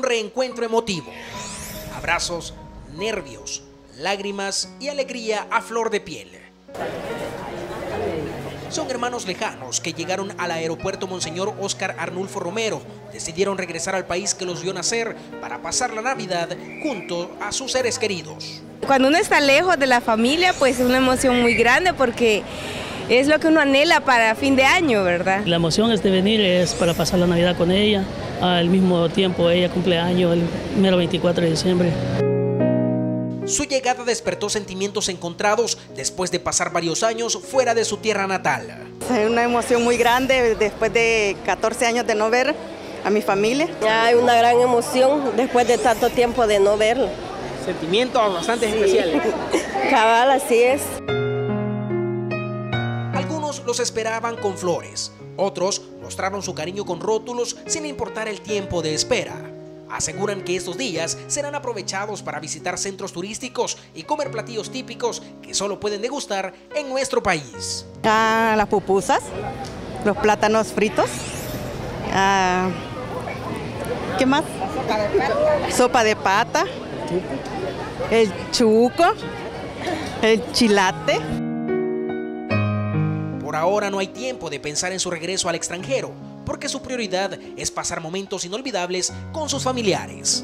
reencuentro emotivo. Abrazos, nervios, lágrimas y alegría a flor de piel. Son hermanos lejanos que llegaron al aeropuerto Monseñor Óscar Arnulfo Romero. Decidieron regresar al país que los vio nacer para pasar la Navidad junto a sus seres queridos. Cuando uno está lejos de la familia, pues es una emoción muy grande porque es lo que uno anhela para fin de año, ¿verdad? La emoción de venir es para pasar la Navidad con ella. Al mismo tiempo ella cumple años el mero 24 de diciembre. Su llegada despertó sentimientos encontrados después de pasar varios años fuera de su tierra natal. Es una emoción muy grande después de 14 años de no ver a mi familia. Hay una gran emoción después de tanto tiempo de no verlo. Sentimientos bastante especiales. Cabal, así es. Algunos los esperaban con flores, otros mostraron su cariño con rótulos sin importar el tiempo de espera. Aseguran que estos días serán aprovechados para visitar centros turísticos y comer platillos típicos que solo pueden degustar en nuestro país. Las pupusas, los plátanos fritos, ¿qué más? Sopa de pata, el chuco, el chilate. Por ahora no hay tiempo de pensar en su regreso al extranjero, porque su prioridad es pasar momentos inolvidables con sus familiares.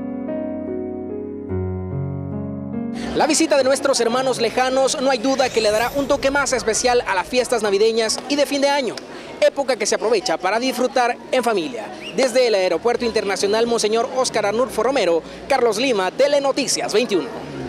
La visita de nuestros hermanos lejanos no hay duda que le dará un toque más especial a las fiestas navideñas y de fin de año, época que se aprovecha para disfrutar en familia. Desde el Aeropuerto Internacional Monseñor Óscar Arnulfo Romero, Carlos Lima, Telenoticias 21.